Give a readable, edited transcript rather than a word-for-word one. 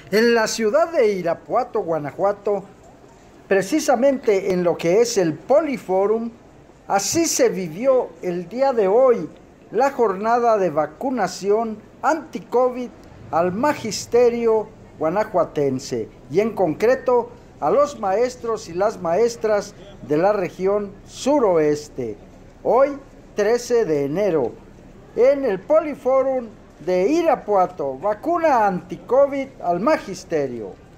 En la ciudad de Irapuato, Guanajuato, precisamente en lo que es el Poliforum, así se vivió el día de hoy la jornada de vacunación anti-COVID al magisterio guanajuatense y en concreto a los maestros y las maestras de la región suroeste. Hoy, 13 de enero, en el Poliforum de Irapuato, vacuna anti-COVID al magisterio.